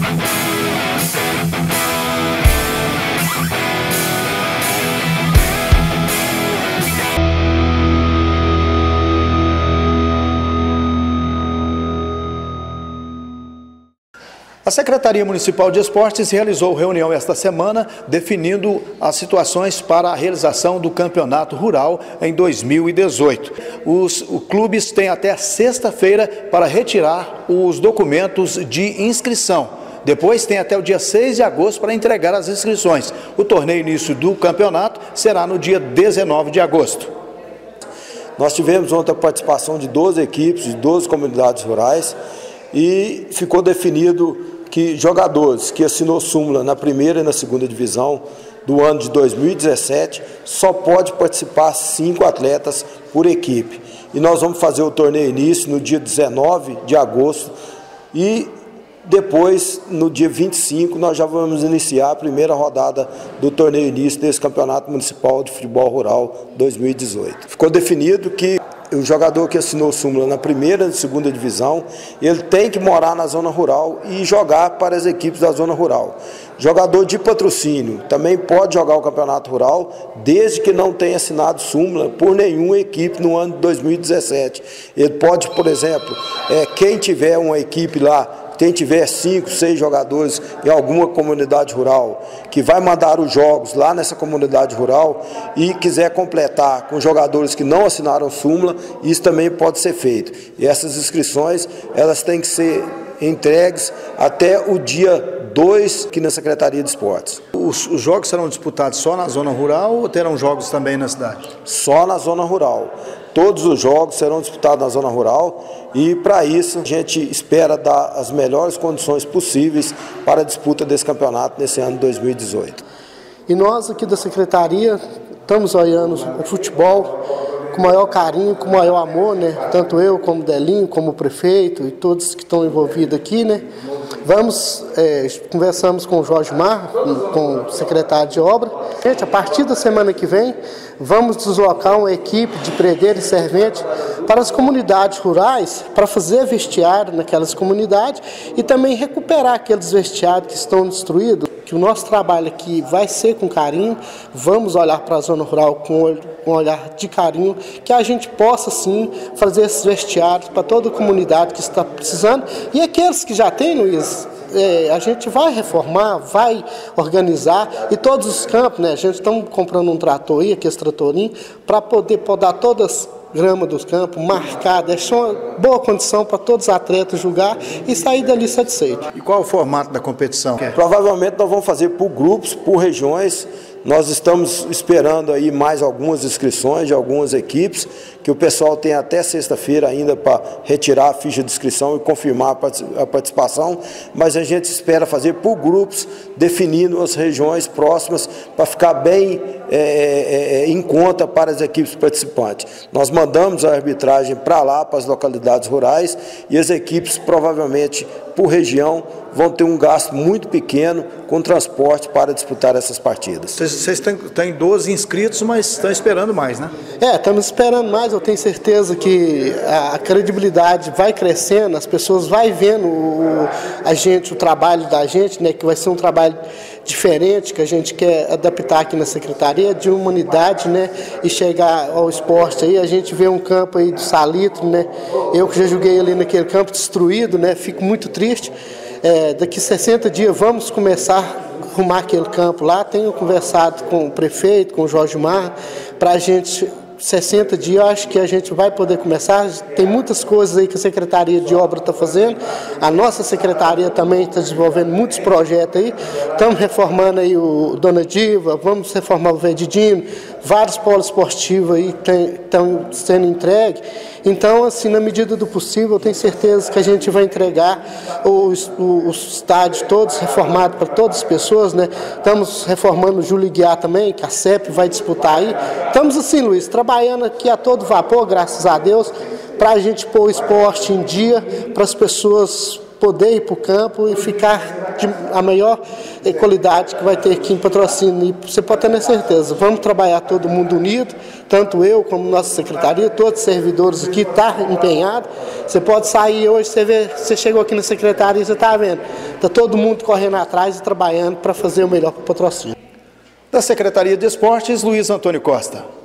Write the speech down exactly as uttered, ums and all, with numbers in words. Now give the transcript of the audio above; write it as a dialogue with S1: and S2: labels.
S1: A Secretaria Municipal de Esportes realizou reunião esta semana definindo as situações para a realização do Campeonato Rural em dois mil e dezoito. Os, os clubes têm até sexta-feira para retirar os documentos de inscrição. Depois tem até o dia seis de agosto para entregar as inscrições. O torneio início do campeonato será no dia dezenove de agosto.
S2: Nós tivemos ontem a participação de doze equipes, de doze comunidades rurais, e ficou definido que jogadores que assinou súmula na primeira e na segunda divisão do ano de dois mil e dezessete só pode participar cinco atletas por equipe. E nós vamos fazer o torneio início no dia dezenove de agosto e depois, no dia vinte e cinco, nós já vamos iniciar a primeira rodada do torneio início desse Campeonato Municipal de Futebol Rural dois mil e dezoito. Ficou definido que o jogador que assinou súmula na primeira e segunda divisão, ele tem que morar na zona rural e jogar para as equipes da zona rural. Jogador de patrocínio também pode jogar o campeonato rural, desde que não tenha assinado súmula por nenhuma equipe no ano de dois mil e dezessete. Ele pode, por exemplo, é, quem tiver uma equipe lá, quem tiver cinco, seis jogadores em alguma comunidade rural, que vai mandar os jogos lá nessa comunidade rural e quiser completar com jogadores que não assinaram súmula, isso também pode ser feito. E essas inscrições, elas têm que ser entregues até o dia dois aqui na Secretaria de Esportes.
S1: Os, os jogos serão disputados só na zona rural ou terão jogos também na cidade?
S2: Só na zona rural. Todos os jogos serão disputados na zona rural e, para isso, a gente espera dar as melhores condições possíveis para a disputa desse campeonato nesse ano de dois mil e dezoito.
S3: E nós aqui da Secretaria estamos olhando o futebol com maior carinho, com maior amor, né? Tanto eu como o Delinho, como o prefeito e todos que estão envolvidos aqui, né? Vamos, é, conversamos com o Jorge Mar, com o secretário de obra. Gente, a partir da semana que vem, vamos deslocar uma equipe de predeiro e servente para as comunidades rurais, para fazer vestiário naquelas comunidades e também recuperar aqueles vestiários que estão destruídos. Que o nosso trabalho aqui vai ser com carinho, vamos olhar para a zona rural com um olhar de carinho, que a gente possa sim fazer esses vestiários para toda a comunidade que está precisando e aqueles que já têm, Luiz, é, a gente vai reformar, vai organizar e todos os campos, né, a gente está comprando um trator aí, aqui esse tratorinho, para poder podar todas grama dos campos, marcar, deixar uma boa condição para todos os atletas jogar e sair dali satisfeito.
S1: E qual é o formato da competição?
S2: Provavelmente nós vamos fazer por grupos, por regiões. Nós estamos esperando aí mais algumas inscrições de algumas equipes, que o pessoal tem até sexta-feira ainda para retirar a ficha de inscrição e confirmar a participação, mas a gente espera fazer por grupos, definindo as regiões próximas para ficar bem é, é, em conta para as equipes participantes. Nós mandamos a arbitragem para lá, para as localidades rurais, e as equipes provavelmente por região vão ter um gasto muito pequeno com transporte para disputar essas partidas.
S1: Vocês têm, têm doze inscritos, mas estão esperando mais, né?
S3: É, estamos esperando mais, eu tenho certeza que a credibilidade vai crescendo, as pessoas vão vendo o, a gente, o trabalho da gente, né, que vai ser um trabalho diferente, que a gente quer adaptar aqui na Secretaria de Humanidade, né, e chegar ao esporte aí, a gente vê um campo aí do Salitro, né, eu que já joguei ali naquele campo destruído, né, fico muito triste. É, daqui sessenta dias vamos começar a arrumar aquele campo lá. Tenho conversado com o prefeito, com o Jorge Mar, para a gente, sessenta dias, acho que a gente vai poder começar. Tem muitas coisas aí que a Secretaria de Obra está fazendo. A nossa Secretaria também está desenvolvendo muitos projetos aí. Estamos reformando aí o Dona Diva, vamos reformar o Verdidino, vários polos esportivos aí estão sendo entregues. Então, assim, na medida do possível, eu tenho certeza que a gente vai entregar os, os estádios todos reformados para todas as pessoas, né? Estamos reformando o Júlio Guiar também, que a C E P vai disputar aí. Estamos assim, Luiz, trabalhando aqui a todo vapor, graças a Deus, para a gente pôr o esporte em dia, para as pessoas poderem ir para o campo e ficar de, a melhor e qualidade que vai ter aqui em Patrocínio. E você pode ter certeza, vamos trabalhar todo mundo unido, tanto eu como nossa secretaria, todos os servidores aqui estão tá empenhados. Você pode sair hoje, você, vê, você chegou aqui na secretaria, você está vendo, está todo mundo correndo atrás e trabalhando para fazer o melhor para o Patrocínio.
S1: Da Secretaria de Esportes, Luiz Antônio Costa.